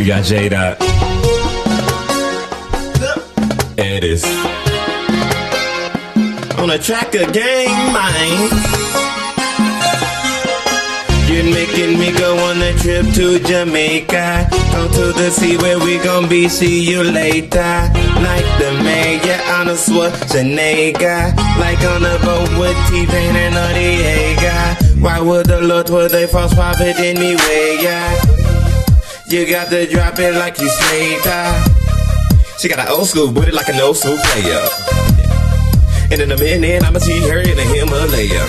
We got J-Dot. Edis. On a track again, mine. You're making me go on a trip to Jamaica. Go to the sea where we gon' be. See you later. Like the mayor on a Schwarzenegger. Like on a boat with T-Pain and Noriega. Why would the Lord put a false prophet anyway, yeah? You got to drop it like you Slater. She got an old school booty like an old school player. And in a minute I'ma see her in the Himalaya.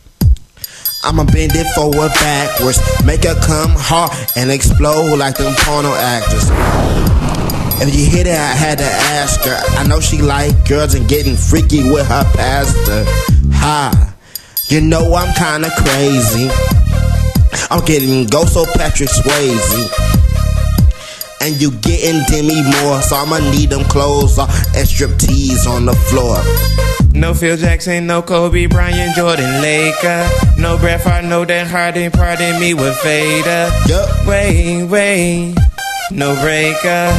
I'ma bend it forward backwards, make her come hard and explode like them porno actors. If you hit it, I had to ask her. I know she like girls and getting freaky with her pastor. Ha, you know I'm kinda crazy. I'm getting Ghost Patrick Swayze. And you getting Demi Moore, so I'ma need them clothes off and strip tees on the floor. No Phil Jackson, no Kobe Bryant, Jordan Laker. No Brett Favre, no Dan Harden, pardon me with Vader. Yup. Wait, no breaker.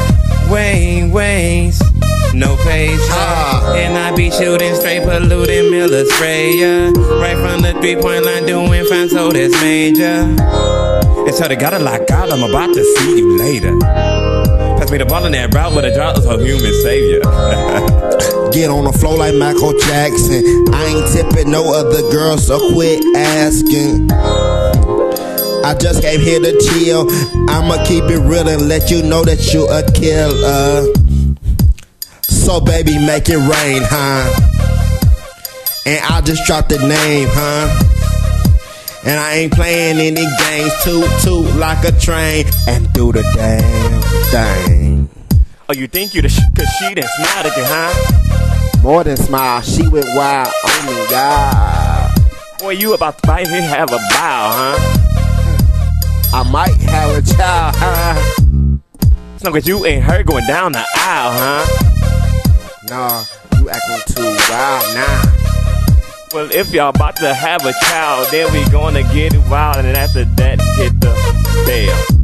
Wait, no pace. And I be shooting straight, polluting Miller sprayer. Right from the 3-point line, doing fine, so that's major. And so they gotta lock out, I'm about to see you later. Pass me the ball in that route with a drop of a human savior. Get on the floor like Michael Jackson. I ain't tipping no other girls, so quit asking. I just came here to chill. I'ma keep it real and let you know that you a killer. So baby, make it rain, huh? And I just dropped the name, huh? And I ain't playing any games. Toot like a train and do the damn thing. Oh, you think you the cause she done smiled at you, huh? More than smile, she went wild on me, God. Boy, you about to bite me, have a bow, huh? I might have a child, huh? As long as you ain't her going down the aisle, huh? Nah, you acting too wild now. Well, if y'all about to have a child, then we gonna get wild, and after that, hit the bell.